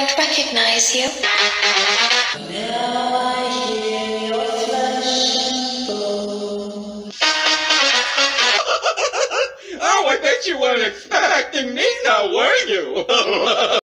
don't recognize you. Now I hear your flesh and bone. Oh, I bet you weren't expecting me now, were you?